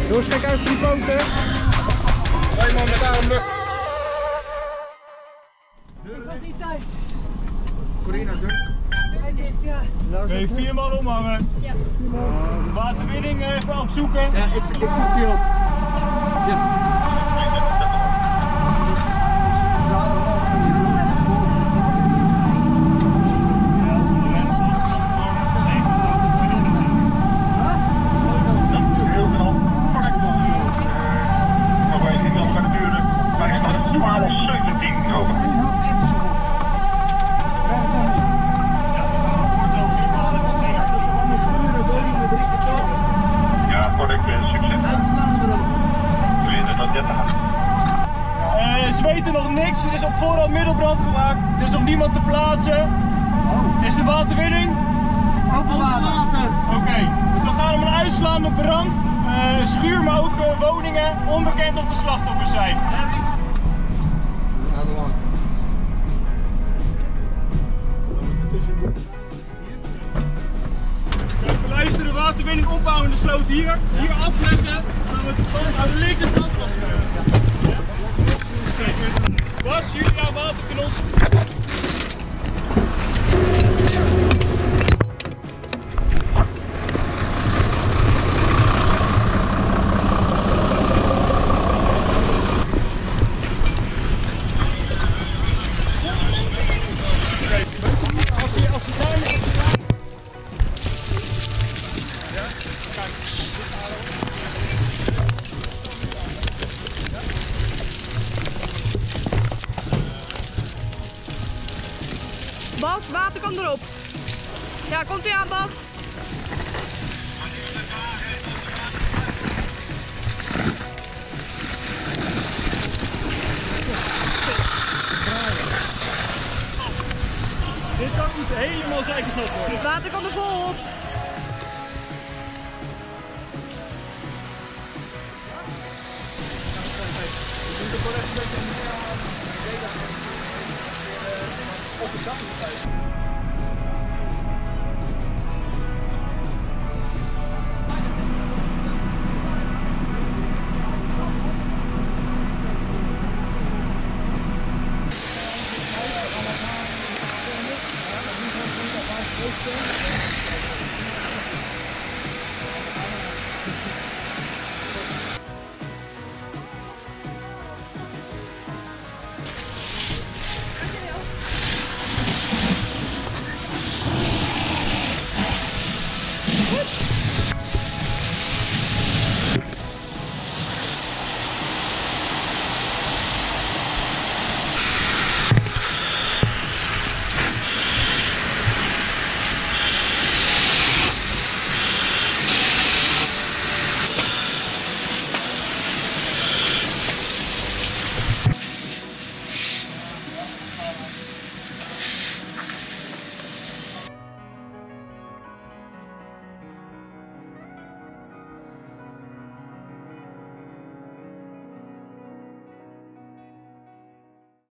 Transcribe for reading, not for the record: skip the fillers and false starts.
Doe schrik uit voor die poten. Hoi man, met aan lucht. Ik was niet thuis. Corina, deur. Hij dicht, ja. Oké, 4 man omhangen. Ja. Waterwinning even opzoeken. Ja, ik zoek die op. Ja. Ze weten nog niks, er is op voorhand middelbrand gemaakt, er is nog niemand te plaatsen. Is de waterwinning? Open water. Oké, dus we gaan om een uitslaande brand, schuur maar ook woningen, onbekend of de slachtoffers zijn. Ja, belangrijk. We luisteren, waterwinning opbouwen, de sloot hier afleggen, gaan we aan de linkerkant vastleggen. Bas, jullie aan waterkanon. Als je daar ligt. Ja? Kijk. Bas, water komt erop. Ja, komt ie aan, Bas. Dit kan niet helemaal zijkensnot worden. Het water komt er vol op. Op het dak.